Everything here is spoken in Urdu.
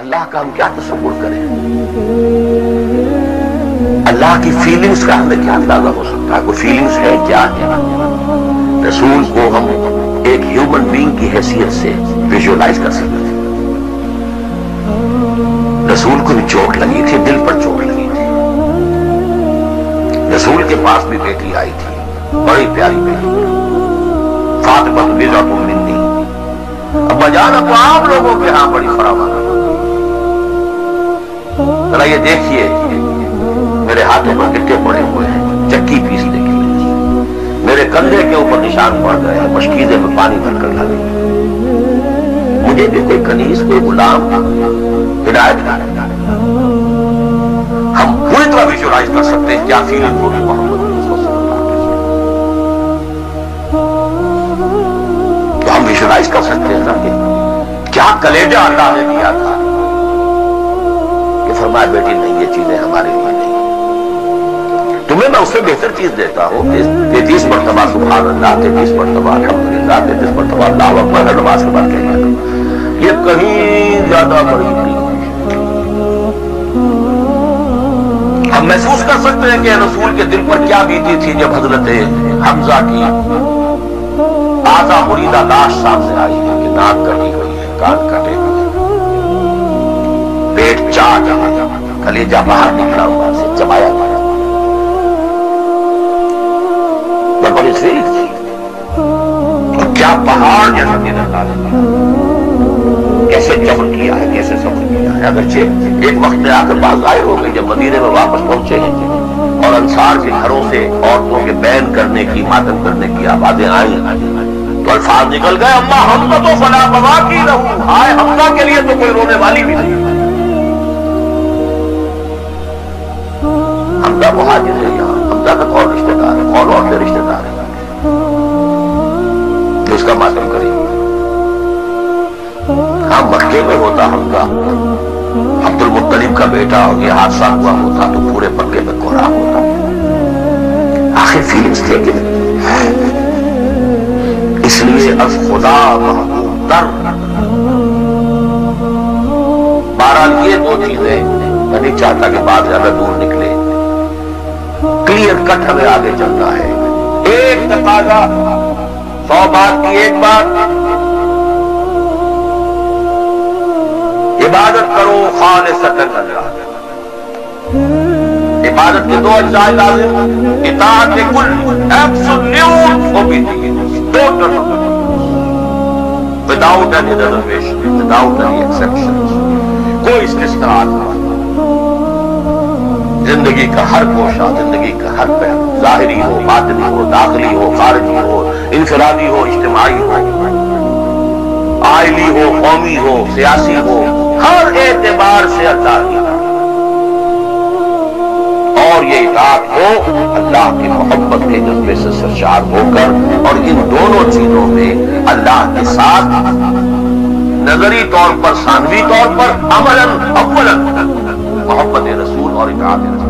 اللہ کا ہم کیا تصور کریں؟ اللہ کی فیلنگز کا ہمیں کیا اندازہ ہو سکتا ہے؟ کوئی فیلنگز ہے کیا ہے؟ رسول کو ہم ایک ہیومن بینگ کی حیثیت سے ویژولائز کر سکتے تھے۔ رسول کو بھی چوٹ لگی تھی، دل پر چوٹ لگی تھی۔ رسول کے پاس بھی بیٹی آئی تھی، بڑی پیاری بیٹی، فاطمہ بضعۃ منی۔ ابا جان اب آپ لوگوں کے ہاں بڑی فراوان ہے۔ ذرا یہ دیکھیے میرے ہاتھوں پر گٹے پڑے ہوئے ہیں چکی پیسنے کے لیے، میرے کندھے کے اوپر نشان پڑ گئے ہیں، مشکیزے میں پانی بھر کر لا گئی۔ مجھے بھی کوئی کنیز، کوئی غلام ہدایت کرے۔ ہم پوری طرح ویژولائز کر سکتے ہیں کیا فیلنگ ہوگی محمد صلی اللہ علیہ وسلم۔ تو ہم ویژولائز کر سکتے ہیں نا کہ کیا کلیجہ اللہ نے دیا تھا کہ فرمایا بیٹی نہیں، یہ چیزیں ہمارے لیے نہیں، تمہیں میں اس سے بہتر چیز دیتا ہوں۔ 33 مرتبہ سبحان اللہ، 33 مرتبہ الحمدللہ، 33 مرتبہ اللہ اکبر ہر نماز کے بعد کہنا، یہ کہیں زیادہ بڑی نہیں۔ ہم محسوس کر سکتے ہیں کہ رسول کے دل پر کیا بیتی تھی جب حضرت حمزہ کی تازہ مریدہ لاش سامنے آئی ہے کہ ناک کٹی ہوئی ہے، کان کٹے ہوئے، پیٹ چاٹ، کلیجہ باہر نکلا ہوا سے چبایا گیا۔ بڑی فیلنگ تھی، اور کیا پہاڑ جیسا دل اللہ نے کیسے جبر کیا ہے، کیسے صبر کیا ہے۔ اگرچہ ایک وقت میں آ کر بات ظاہر ہو گئی جب مدینے میں واپس پہنچے ہیں اور انصار کے گھروں سے عورتوں کے بین کرنے کی، ماتم کرنے کی آوازیں آئیں تو الفاظ نکل گئے، اما حمزہ تو فلا بوا کی رہو، ہائے حمزہ کے لیے تو کوئی رونے والی بھی نہیں۔ حمزہ مہاجر ہے، یہاں حمزہ کا کون رشتہ دار ہے؟ کون اور سے رشتہ دار ہے جو اس کا ماتم کرے؟ ہاں مکے میں ہوتا حمزہ، عبد المطلب کا بیٹا، اور یہ حادثہ ہوا ہوتا تو پورے مکے میں کوہرام ہوتا۔ آخر فیلنگز تھے کہ اس لیے از خدا محبوب تر۔ بہرحال یہ دو چیزیں میں نہیں چاہتا کہ بات زیادہ دور نکلے، کلیئر کٹ ہمیں آگے چلنا ہے۔ ایک تقاضا، 100 بات کی ایک بات، عبادت کرو خالصتاً اللہ۔ عبادت کے 2 اجزاء لازم، اطاعت کل، absolute obedience, total, without any reservation, without any exception, کوئی استثناء نہیں۔ زندگی کا ہر گوشہ، زندگی کا ہر پہلو، ظاہری ہو، باطنی ہو، داخلی ہو، خارجی ہو، انفرادی ہو، اجتماعی ہو، عائلی ہو، قومی ہو، سیاسی ہو، ہر اعتبار سے اللہ کی اطاعت، اور یہ اطاعت ہو اللہ کی محبت کے جذبے سے سرشار ہو کر، اور ان دونوں چیزوں میں اللہ کے ساتھ نظری طور پر، ثانوی طور پر، عملاً اولاً محبت رسول اور اطاعت رسول۔